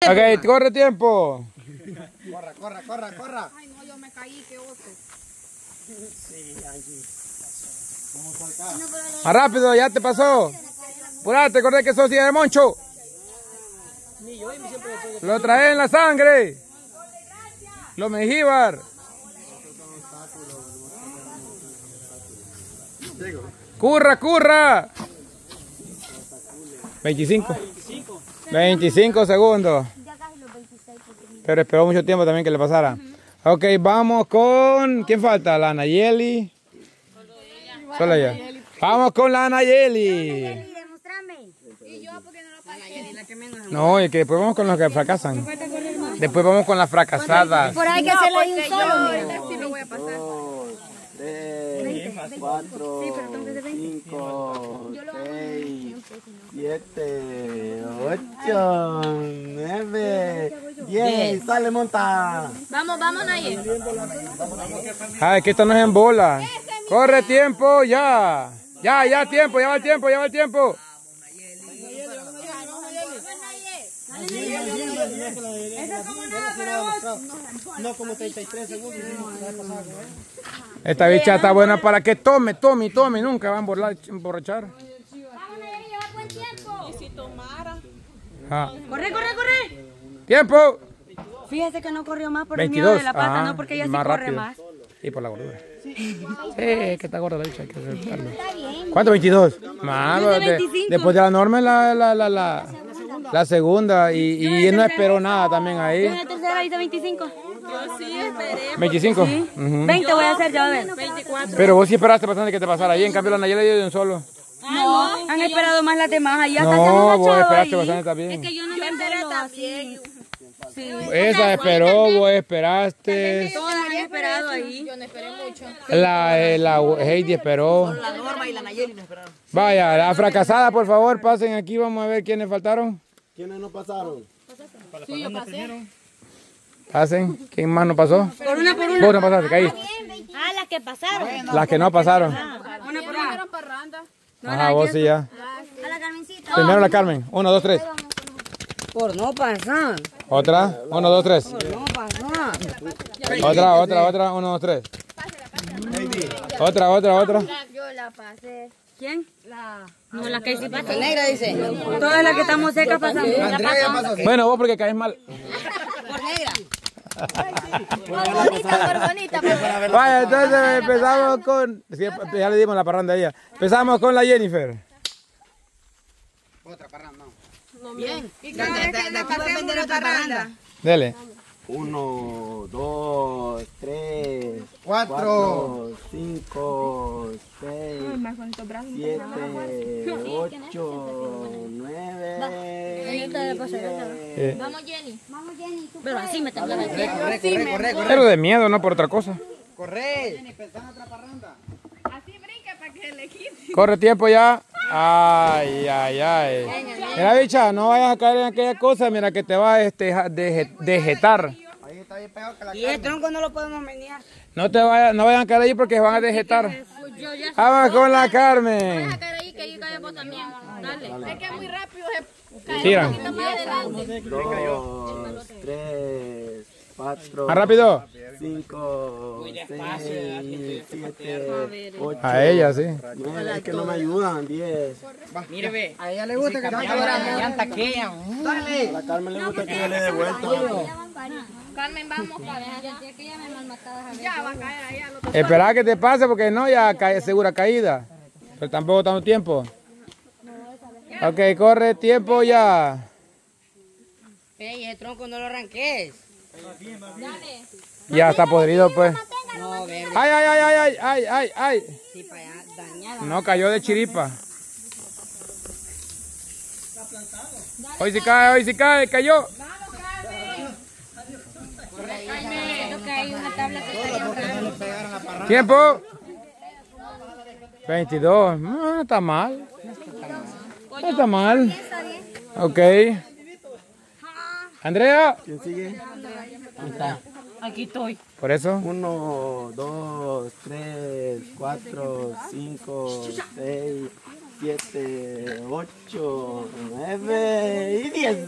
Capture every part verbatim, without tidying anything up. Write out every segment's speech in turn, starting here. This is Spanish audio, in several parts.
Ok, corre tiempo. Corra, corra, corra, corra. Ay, no, yo me caí, qué oso. Sí, Angie. Más rápido, ya te pasó. Apurate, acordé que sos hija de Moncho. Lo trae en la sangre. Lo Mejíbar. Curra, curra. veinticinco. veinticinco segundos. Pero esperó mucho tiempo también que le pasara. Ok, vamos con... ¿Quién falta? La Nayeli. Solo ella. Vamos con la Nayeli. No, y que después vamos con los que fracasan. Después vamos con las fracasadas. Por ahí que se le un solo. Sí lo voy a pasar. tres, cuatro, cinco, seis, siete, ocho, nueve, diez. Sale, monta. Vamos, vamos, Nayel. Ay, que esto no es en bola. Corre tiempo, ya. Ya, ya tiempo, ya va el tiempo, ya va el tiempo. No como treinta y tres segundos. Esta bicha está buena para que tome, tome, tome. Nunca va a emborrachar. Vamos, Nayel, lleva buen tiempo. Y si tomara. Ah. Corre, corre, corre. Tiempo. Fíjese que no corrió más por veintidós. el miedo de la pata, Ajá, no porque ella sí más corre rápido. más. Sí, por la gordura. Sí, que está gorda la bicha, hay que aceptarlo. ¿Cuánto? veintidós. Más, Yo de de- veinticinco. después de la norma es la, la, la, la, la segunda y, y no esperó nada también En ahí. la tercera hice veinticinco. Yo sí esperé. veinticinco. Sí. Ujú. veinte voy a hacer, ya va a ver. veinticuatro. Pero vos sí esperaste bastante que te pasara ahí, en cambio la Nayela dio de un solo. No, han esperado más las demás. Allá hasta se han No, vos agachado esperaste ahí. bastante también. Es que yo no Yo me esperé entero también. así. Sí. Esa esperó, vos esperaste. Todas han esperado ahí. Yo no esperé mucho. La, eh, la Heidi esperó. La Norma y la Nayeli no esperaron. Vaya, la fracasada, por favor, pasen aquí, vamos a ver quiénes faltaron. ¿Quiénes no pasaron? Sí, yo pasé. Pasen, ¿quién más no pasó? Por una, por una. Vos no pasaste, caí. Ah, las que pasaron. Las que no pasaron. Una por una. Eran parranda. Ajá, vos sí ya. A la Carmencita. Primero la Carmen, uno, dos, tres. Por no pasar. Otra, uno, dos, tres. No pasar. Otra, otra, otra, uno, dos, tres. Otra, otra, otra. Yo la pasé. ¿Quién? La... No, la que sí pasa. La negra dice. Todas las que estamos secas pasamos. Andrea ya pasó. Bueno, vos porque caes mal. Por negra. Por bonita, por bonita. Por... Vaya, entonces empezamos con... sí, ya le dimos la parranda a ella. Empezamos con la Jennifer. Otra parranda. Bien. Y cada vez que nos pasemos una parranda. Dele. Uno, dos, tres, Cuatro. cuatro, cinco, seis, siete, ocho, nueve, diez. Vamos, Jenny. Vamos, Jenny. Pero así me temblaba el pie. Corre, corre, corre, corre. Pero de miedo, no por otra cosa. Corre. Así brinca para que le quite. Corre tiempo ya. Ay, ay, ay. Mira, bicha, no vayas a caer en aquella cosa, mira que te va a este, deje- dejetar. Ahí está bien pegado que la Y el tronco no lo podemos menear. No te vayas, no vayan a caer ahí porque se van a dejetar. Yo ya Vamos con la Carmen. sacar ahí que ahí cae vos también. Dale. Es que es muy rápido. Se cae Tiran. un poquito más adelante. Dos, tres, cuatro, Más rápido. cinco, seis, siete, ocho. A ella, sí. nueve, es que no me ayudan, diez. Mire, ve. A ella le gusta que te llanta que A la Carmen le gusta que yo le dé vuelta. Carmen, vamos. Ya va a caer ahí al otro. Espera que te pase porque no, ya cae segura caída. Pero tampoco tanto tiempo. Ok, corre tiempo ya. Ey, el tronco no lo arranques. Ya está podrido pues. No, verde. Ay, ay, ay, ay, ay, ay, ay. Sí, para allá, dañada. No cayó de chiripa. Hoy sí cae, hoy sí cae, cayó. Creo que hay una tabla que está ahí. Tiempo. veintidós. No, no está mal. No está mal. Ok. Andrea. ¿Quién sigue? Aquí estoy. Por eso. Uno, dos, tres, cuatro, cinco, seis, siete, ocho, nueve y diez.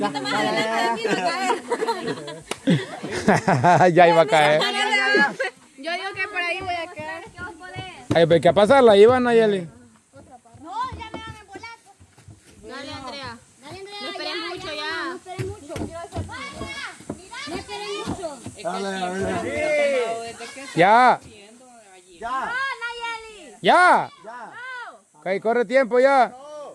Ya iba a caer. Yo digo que por ahí voy a caer. Ay, pues, ¿qué va a pasar? ¿La iban, Nayeli? No, ya me van a embolar. Dale, Andrea. Dale, Andrea. No esperes mucho ya. No esperes mucho. No esperes mucho. Dale, dale. Ya. Ya. Nayeli. Ya. Ya. Ok, corre tiempo ya.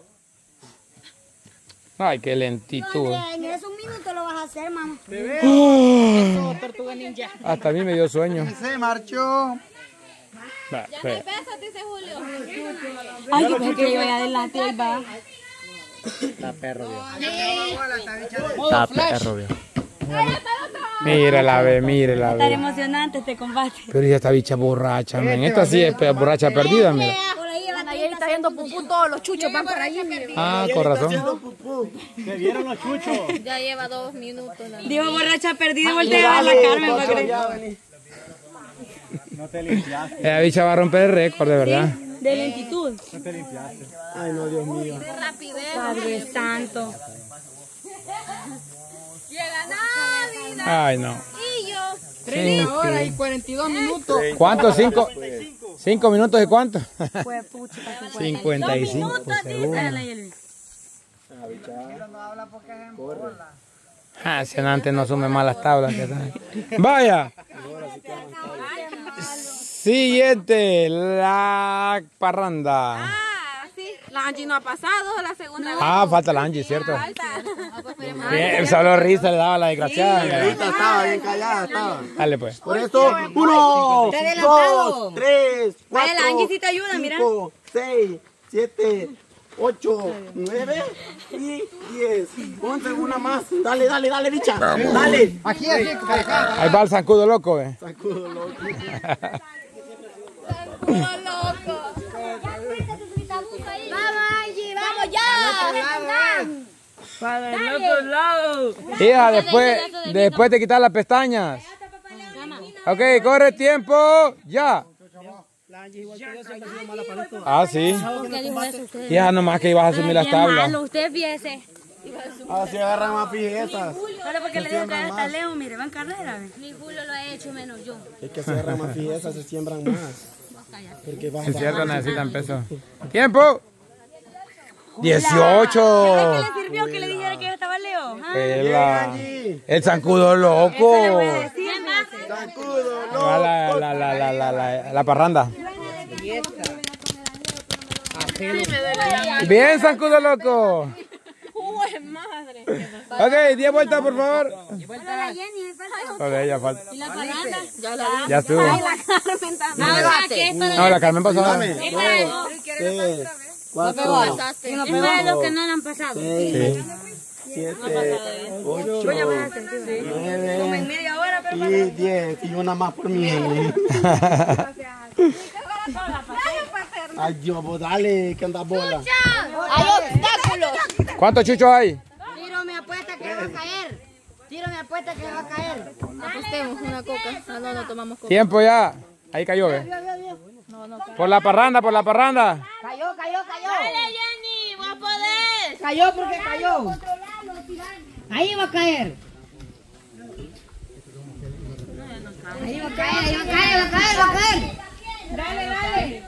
Ay, qué lentitud. En esos minutos lo vas a hacer, mamá. Tortuga ninja. Hasta a mí me dio sueño. Se marchó. Va, Ya no fe. hay besos, dice Julio. Ay, yo pensé que iba adelante y ahí va. Está perro, viejo. Modo Está flash. perro, viejo. Mírela, ve, mírela, Estar ve. emocionante este combate. Pero ella está bicha borracha, men. Esta sí es pe- borracha perdida, mira. Por ahí va Nayeli está viendo pupú, todos los chuchos van por ahí. Mire. Ah, con razón. Ya lleva dos minutos. ¿No? Digo borracha perdida, voltea a ver la Carmen. ¿va a creer? Esa bicha va a romper el récord, de verdad. De lentitud. Ay, no, Dios mío. De rapidez. Padre santo. Llega nadie. Ay, no. Y yo. treinta horas y cuarenta y dos minutos. ¿Cuánto? ¿Cinco? ¿Cinco minutos de cuánto? Fue pucha. cincuenta y cinco segundos. Ah, si antes no sume mal las tablas. ¿Qué tal? Vaya. Siguiente, la parranda. Ah, sí. La Angie no ha pasado, la segunda vez. Ah, falta la Angie, ¿cierto? Falta. Ah, pues esperemos. Bien, solo risa le daba la desgraciada. Ahorita estaba bien callada, estaba. Dale pues. Por eso, uno, dos, tres, Vaya, la cuatro, Angie sí te ayuda, mira. cinco, seis, siete, ocho, nueve y diez. Once, una más. Dale, dale, dale, bicha. Dale. Aquí, aquí, acá. Ahí va el zancudo loco, eh. Sacudo, loco. Culo loco. Vamos, Angie, vamos ya. Para el otro lado. Hija, después, después de quitar las pestañas. Ok, corre tiempo, ya. Ah, sí. ¿Qué dijo eso usted? Ya nomás que ibas a asumir las tablas. Malo, usted viese. Así agarran más fijezas. Solo porque le digo que hasta Leo, mire, va en carrera. ve. Ni Julio lo ha hecho, menos yo. Es que se agarran más fijezas, se siembran más. Porque vas Es a cierto, necesitan peso. Tiempo. dieciocho. ¿Qué le sirvió que le dijera que yo estaba Leo? ¿Ah? El, la- el zancudo loco. Sacudo, Ah, La, la, la, la, la, la, la parranda. Bien, zancudo loco. Uy, madre. Ok, diez vueltas, por favor. Para Jenny, me falta. Ok, ya falta. ¿Y la parranda? Ya la vi. Ya estuvo. La Carmen también. Ah, ¿qué es para No, la Carmen pasó. Dame. Dos, tres, cuatro, Pasaste. Es para los que no le han pasado. seis, siete, ocho, nueve Media hora, pero y diez. Y una más por mí. Ay, Dios, vos dale, que anda bola. Hay obstáculos. ¿Cuántos chuchos hay? Tiro me apuesta que va a caer. Tiro me apuesta que va a caer. Apostemos una coca. Ah, no, no tomamos coca. Tiempo ya. Ahí cayó, ve. Por la parranda, por la parranda. Cayó, cayó, cayó. Dale, Jenny, vos podés. Cayó porque cayó. Ahí va a caer. Ahí va a caer, ahí va a caer, va a caer, va a caer. Dale, dale.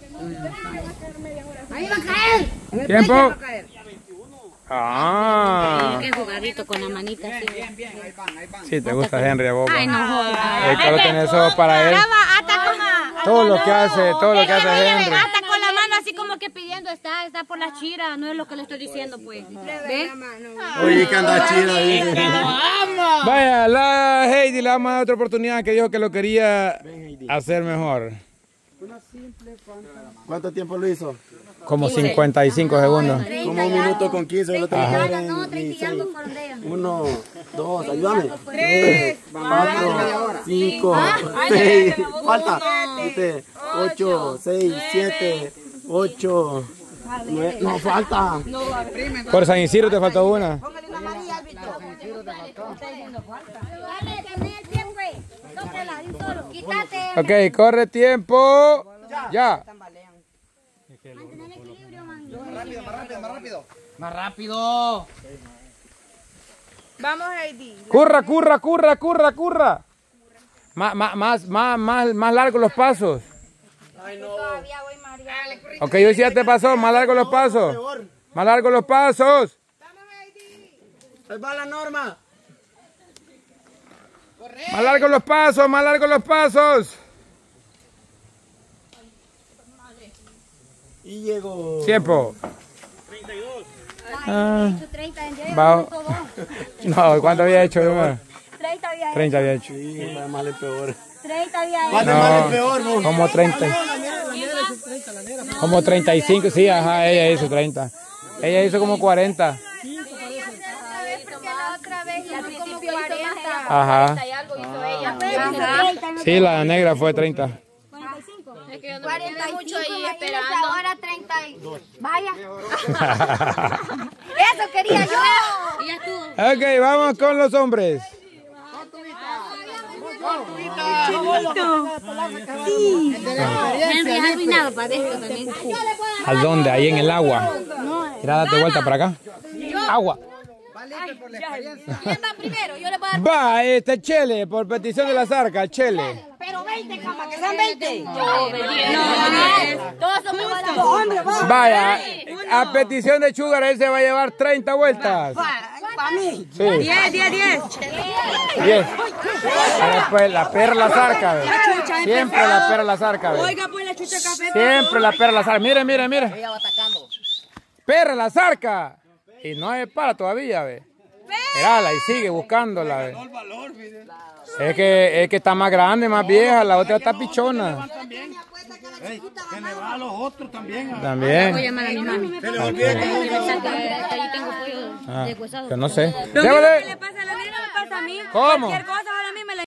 Ahí va a caer. Tiempo. Ah. Qué jugadito con la manita así. Sí, te gusta Henry a vos. Ay, no jodas. El solo tenés eso para él. Hasta con, Todo lo que hace, todo lo que hace Henry. hasta con la mano así como que pidiendo, está, está por las chiras, no es lo que le estoy diciendo, pues. ¿Ves? Oye, que anda chida, dice. Vaya, la Heidi le vamos a dar otra oportunidad que dijo que lo quería hacer mejor. ¿Cuánto tiempo lo hizo? Como cincuenta y cinco segundos. Como un minuto con quince, lo tengo que ver No, en treinta y dieciséis. algo fueron de ellos. Uno, dos, ayúdame. Tres, cuatro, cinco, seis, falta. Siete, ocho, seis, siete, ocho, nueve, no falta. Por San Isidro te faltó una. Póngale una amarilla al Víctor. Dale, tené el pie, güey. Tócala, de un solo. Quítate. Ok, corre tiempo. Ya. Mantener el equilibrio, man. Más rápido. Vamos, Heidi. Curra, curra, curra, curra, curra. Más, más, más, más, más, más largos los pasos. Ay, no. Todavía voy mareada. Ok, hoy sí ya te pasó. Más largos los pasos. Más largos los pasos. Ahí va la Norma. Más largos los pasos, más largos los pasos. Y llegó. Tiempo. treinta y dos. Ah, treinta en diez. va- no, ¿cuánto había hecho? treinta había hecho. treinta había hecho. Sí, más mal es peor. treinta había Más hecho. de mal es No, peor, vos. como treinta. Como treinta y cinco, sí, ajá, ella hizo treinta. Ella hizo como cuarenta. Porque la otra vez hizo como cuarenta. Ajá. Y algo hizo ella. Sí, la negra fue treinta. Es que yo no cuarenta me y mucho cinco, ahí imagínate esperando. ahora treinta y dos. Vaya. Eso quería yo. Y ya estuvo. Ok, vamos con los hombres. Henry es arruinado para esto también. ¿A dónde? Ahí en el agua. Mira, date vuelta para acá. Agua. ¿Quién va primero? Yo le voy a dar. Va, este Chele, por petición de la Zarca, Chele. Pero veinte, cama, que sean veinte. Todos son iguales. Vaya, a petición de Sugar, él se va a llevar treinta vueltas. Para mí. Sí, diez, diez, diez. diez. Después la perra la Zarca, ve. Siempre la perra la Zarca, ve. Oiga, pues la chucha café. Siempre la perra la Zarca. Mire, mire, mire. Ella va atacando. Perra la Zarca. Y no es para todavía, ve. Mírala y sigue buscándola, ve. Es que, es que está más grande, más vieja, la otra está pichona. Ey, que le va a los otros también. Voy a También. llamar a mi mami. Se le olvida que Ahí tengo pollo Ah, deshuesado. que no sé. Lo mismo que le Déjale. pasa a la negra me pasa a mí. ¿Cómo? Cualquier